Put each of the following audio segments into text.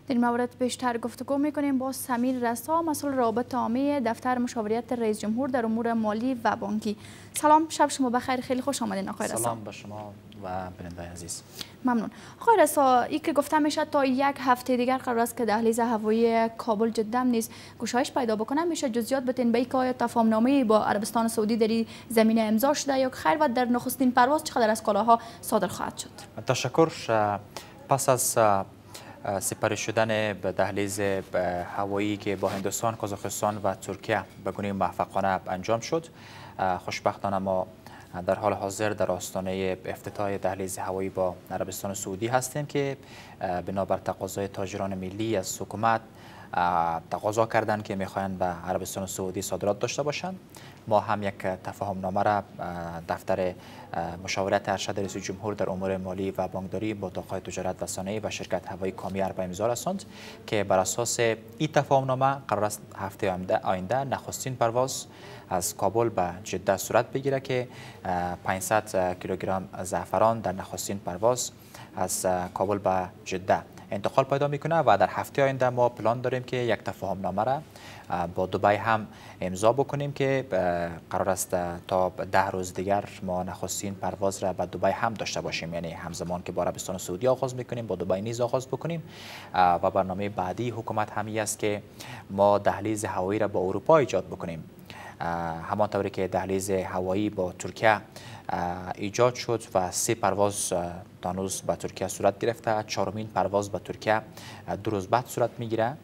در این مورد بیشتر گفتگو میکنیم با سمیر رسا، مسئول روابط عامه دفتر مشاوریت رئیس جمهور در امور مالی و بانکی. سلام، شب شما بخیر، خیلی خوش آمدین آقای رسا. سلام به شما و بیننده عزیز. ممنون. آقای رسا، این که گفته میشه تا یک هفته دیگر قرار است که دهلیز هوایی کابل جده نیز گشایش پیدا بکنه، میشه جزئیات بتین به اینکه آیا تفاهمنامه با عربستان سعودی در این زمینه امضا شده یا خیر و در نخستین پرواز چقدر از کالاها صادر خواهد شد؟ تشکر. پس از سپری شدن به دهلیز هوایی که با هندوستان، قزاقستان و ترکیه به گونه موفقانه انجام شد، خوشبختانه ما در حال حاضر در آستانه افتتاح دهلیز هوایی با عربستان سعودی هستیم که بنابر تقاضای تاجران ملی از حکومت تقاضا کردند که میخواهند به عربستان سعودی صادرات داشته باشند. ما هم یک تفاهم نامه را دفتر مشاورت ارشد رئیس جمهور در امور مالی و بانکداری با اتاق‌های تجارت و صنایع و شرکت هوایی کامیار به امضا رساند که بر اساس این تفاهم نامه قرار است هفته آینده نخستین پرواز از کابل به جده صورت بگیره که 500 کیلوگرم زعفران در نخستین پرواز از کابل به جده انتقال پیدا میکنه و در هفته آینده ما پلان داریم که یک تفاهم نامه را با دبی هم امضا بکنیم که قرار است تا 10 روز دیگر ما نخستین پرواز را به دبی هم داشته باشیم، یعنی همزمان که با عربستان سعودی آغاز میکنیم با دبی نیز آغاز بکنیم و برنامه بعدی حکومت همی است که ما دهلیز هوایی را با اروپا ایجاد بکنیم، همانطوری که دهلیز هوایی با ترکیه ایجاد شد و 3 پرواز تا هنوز به ترکیه صورت گرفته. 4مین پرواز به ترکیه 2 روز بعد صورت میگیره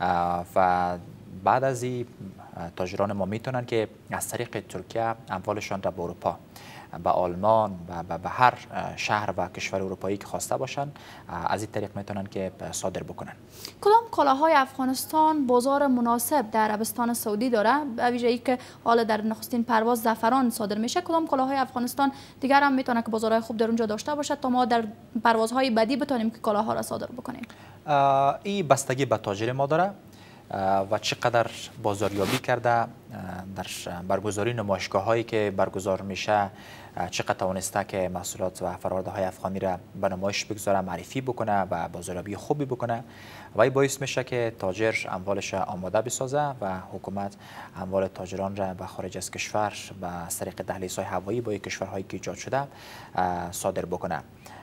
و بعد از این تاجران ما میتونن که از طریق ترکیه اموالشان را به اروپا، به آلمان و به هر شهر و کشور اروپایی که خواسته باشن از این طریق میتونن که صادر بکنن. کدام کالاهای افغانستان بازار مناسب در عربستان سعودی داره؟ به ویژه‌ای که حالا در نخستین پرواز زعفران صادر میشه، کدام کالاهای افغانستان دیگر هم میتونه که بازارهای خوب در اونجا داشته باشه تا ما در پروازهای بعدی بتونیم که کالاها را صادر بکنیم؟ این بستگی به تاجر ما داره و چقدر بازاریابی کرده، در برگزاری نمایشگاه هایی که برگزار میشه چقدر توانسته که محصولات و فرآورده‌های افغانی را به نمایش بگذاره، معرفی بکنه و بازاریابی خوبی بکنه و این باعث میشه که تاجر اموالش آماده بسازه و حکومت اموال تاجران را به خارج از کشور و از طریق دهلیزهای هوایی با کشورهایی که ایجاد شده صادر بکنه.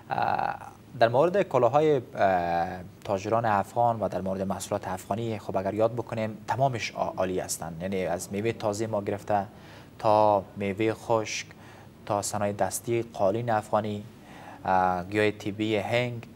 در مورد کالاهای تاجران افغان و در مورد محصولات افغانی خب اگر یاد بکنیم تمامش عالی هستند، یعنی از میوه تازه ما گرفته تا میوه خشک تا صنایع دستی قالین افغانی، گیاه طبی هنگ،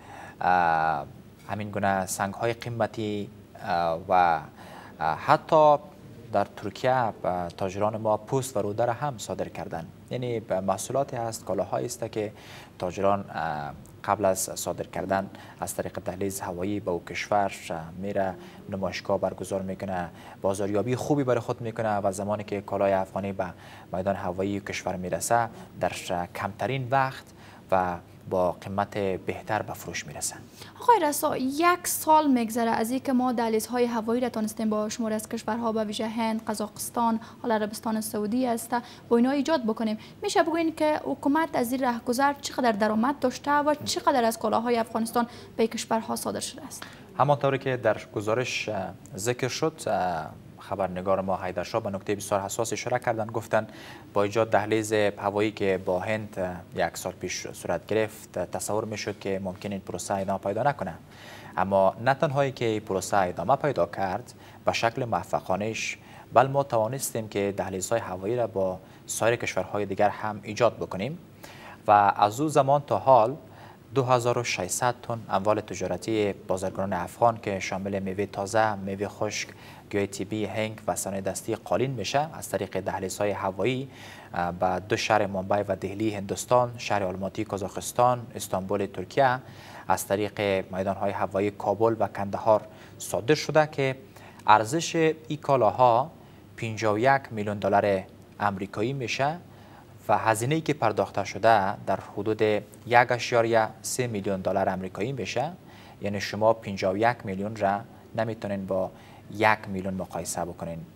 همین گونه سنگ های قیمتی و حتی در ترکیه تاجران ما پوست و روده را هم صادر کردن. یعنی محصولاتی هست، کالاهایی است که تاجران قبل از صادر کردن از طریق دهلیز هوایی به او کشور میره، نمایشگاه برگزار میکنه، بازاریابی خوبی برای خود میکنه و زمانی که کالای افغانی به میدان هوایی کشور میرسه در کمترین وقت و با قیمت بهتر به فروش میرسه. آقای رسا، 1 سال میگذره از اینکه ما دهلیزهای هوایی را تونستیم با شماری از کشورها به ویژه هند، قزاقستان، حالا عربستان سعودی است با اینا ایجاد بکنیم. میشه بگوین که حکومت از این رهگذر چقدر درآمد داشته و چقدر از کالاهای افغانستان به کشورها صادر شده است؟ همانطوری که در گزارش ذکر شد، خبرنگار ما حیدرشاه به نکته بسیار حساس اشاره کردن، گفتن با ایجاد دهلیز هوایی که با هند 1 سال پیش صورت گرفت تصور میشد که ممکن این پروسه ادامه پیدا نکنه، اما نه تنهایی که این پروسه ادامه پیدا کرد به شکل موفقانه‌اش، بل ما توانستیم که دهلیزهای هوایی را با سایر کشورهای دیگر هم ایجاد بکنیم و از او زمان تا حال 2600 تن اموال تجارتی بازرگانان افغان که شامل میوه تازه، میوه خشک، گیاه طبی هنگ و صنایع دستی قالین میشه از طریق دهلیزهای هوایی به 2 شهر ممبئی و دهلی هندوستان، شهر آلماتی قزاقستان، استانبول ترکیه از طریق میدانهای هوایی کابل و کندهار صادر شده که ارزش این کالاها 51 میلیون دلار آمریکایی میشه و هزینه‌ای که پرداخته شده در حدود 1.3 میلیون دلار آمریکایی میشه. یعنی شما 51 میلیون را نمیتونین با 1 میلیون مقایسه بکنین.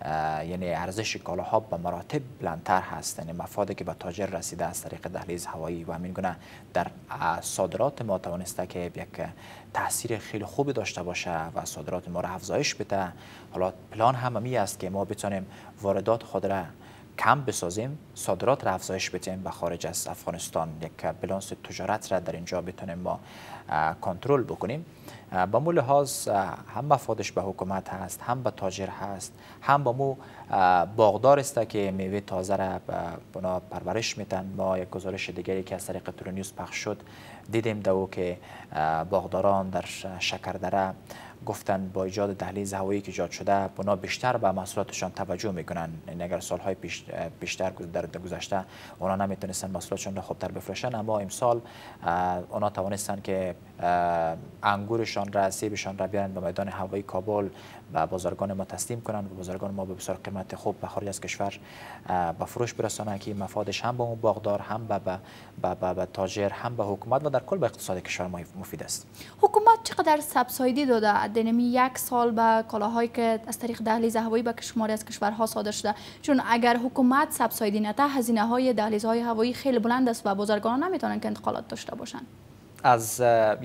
یعنی ارزش کالاها به مراتب بلندتر هست. یعنی مفادی که به تاجر رسیده از طریق دهلیز هوایی و همین گونه در صادرات ما توانسته که یک تاثیر خیلی خوبی داشته باشه و صادرات ما را افزایش بده. حالا پلان هم است که ما بتونیم واردات خود را کم بسازیم، صادرات را افزایش بدیم به خارج از افغانستان، یک بالانس تجارت را در اینجا بتونیم ما کنترل بکنیم. با مو لحاظ هم مفادش به حکومت هست، هم به تاجر هست، هم با مو باغدار است که میوه تازه را بنا پرورش میتن. ما یک گزارش دیگری که از طریق تورنیوز پخش شد دیدیم دو که باغداران در شکردره گفتن با ایجاد دهلیز هوایی که ایجاد شده بنا بیشتر به محصولاتشان توجه میکنن. یعنی اگر سالهای بیشتر در گذشته اونا نمیتونستن محصولاتشان را خوبتر بفروشن، اما امسال اونا توانستن که انگورشان را، سیبشان را بیارن به میدان هوایی کابل و بازارگان ما تسلیم کنن و بازارگان ما به بسیار قیمت خوب به خارج از کشور به فروش برسانن که مفادش هم به اون باغدار، هم به تاجر، هم به حکومت و در کل به اقتصاد کشور ما مفید است. حکومت چقدر سبسایدی داده در یک سال به کالاهایی که از طریق دهلیز هوایی به شماری از کشورها صادر شده؟ چون اگر حکومت سبسایدی نده هزینه های دهلیزهای هوایی خیلی بلند است و بازرگانان نمیتونن که انتقالات داشته باشن. از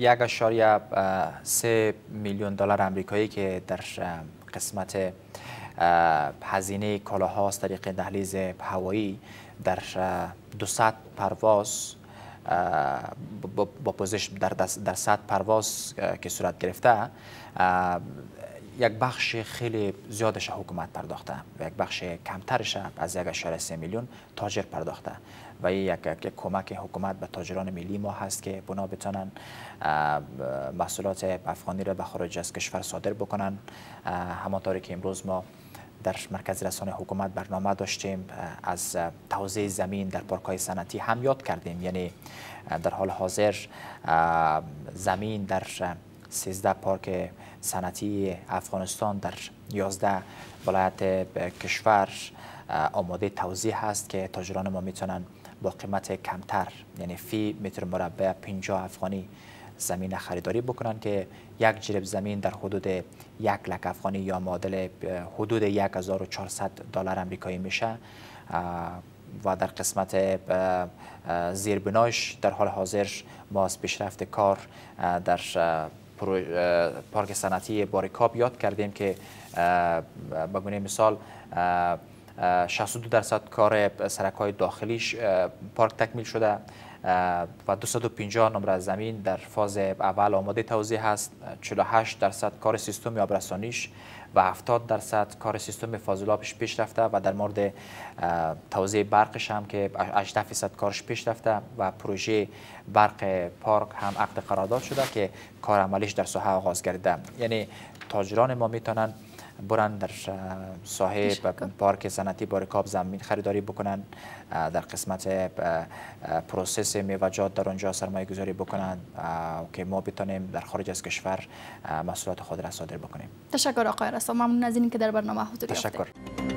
1.3 میلیون دلار آمریکایی که در قسمت هزینه کالاها از طریق دهلیز هوایی در 200 پرواز با پوزش در 100 پرواز که صورت گرفته، یک بخش خیلی زیادش حکومت پرداخته و یک بخش کمترش از 1.3 میلیون تاجر پرداخته و این یک کمک حکومت به تاجران ملی ما هست که بنا بتونن محصولات افغانی را به خارج از کشور صادر بکنن. همانطوری که امروز ما در مرکز رسانه حکومت برنامه داشتیم از توزیع زمین در پارک‌های صنعتی هم یاد کردیم. یعنی در حال حاضر زمین در 13 پارک صنعتی افغانستان در 11 ولایت کشور آماده توزیع هست که تاجران ما میتونن با قیمت کمتر، یعنی فی متر مربع 50 افغانی زمین خریداری بکنن که یک جریب زمین در حدود 1 لک افغانی یا معادل حدود 1400 دلار آمریکایی میشه و در قسمت زیربناش در حال حاضر ما از پیشرفت کار در پارک صنعتی باریکاب یاد کردیم که به گونه مثال 62% کار سرک‌های داخلیش پارک تکمیل شده و 250 نمره زمین در فاز اول آماده توزیع هست، 48% کار سیستم آبرسانیش و 70% کار سیستم فاضلابش پیش رفته و در مورد توزیع برقش هم که 18% کارش پیش رفته و پروژه برق پارک هم عقد قرارداد شده که کار عملیش در ساحه آغاز گردیده. یعنی تاجران ما میتونن برن در ساحه پارک صنعتی باریکاب زمین خریداری بکنن، در قسمت پروسس میوه‌جات در آنجا سرمایه گذاری بکنن که ما بتونیم در خارج از کشور محصولات خود را صادر بکنیم. تشکر آقای رسا، ممنون از اینکه در برنامه حضور یافتید. تشکر.